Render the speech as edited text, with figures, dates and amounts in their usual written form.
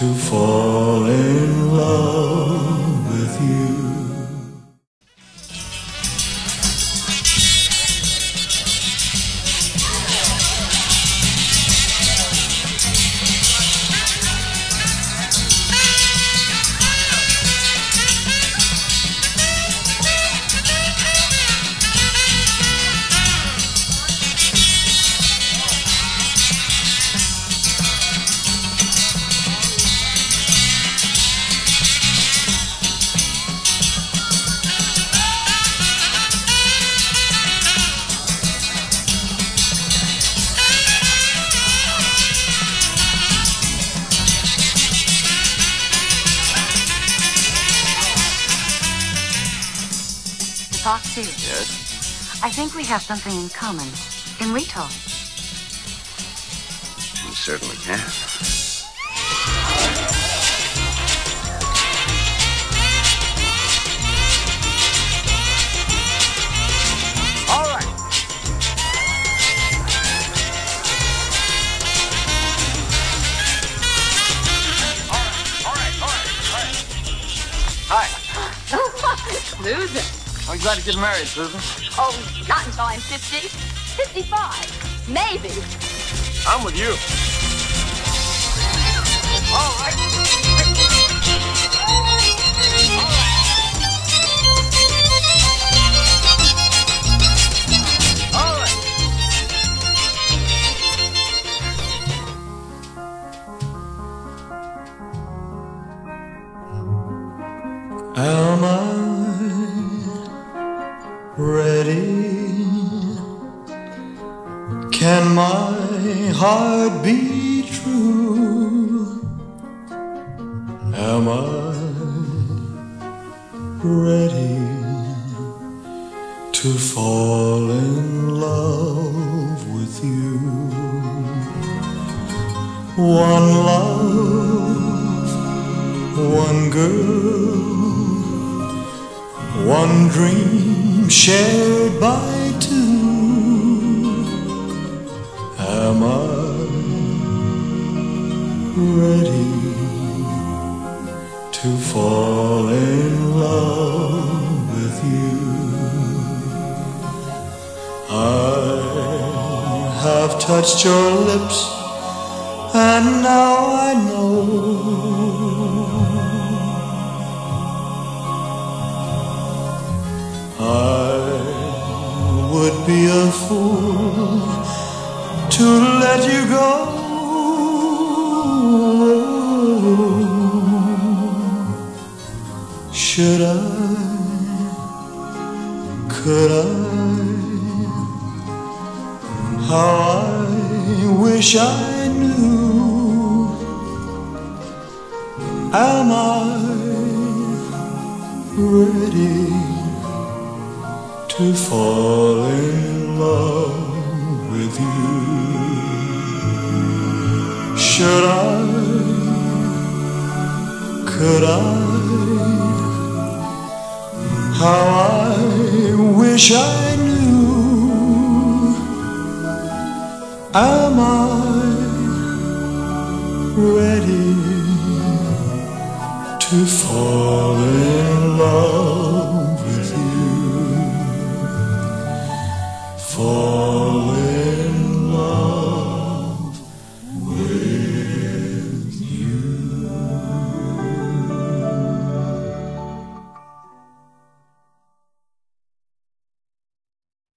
to fall in love with you. Foxy. Yes? I think we have something in common. Can we talk? We certainly can. All right. Hi. Susan. I'm glad to get married, Susan. Oh, not until I'm 50, 55, maybe. I'm with you. All right. All right. Am I ready? Can my heart be true? Am I ready to fall in love with you? One love, one girl, one dream shared by two. Am I ready to fall in love with you? I have touched your lips, and now I know I would be a fool to let you go. Should I, could I, how I wish I knew. Am I ready to fall in love with you? Should I, could I, how I wish I knew. Am I ready to fall in love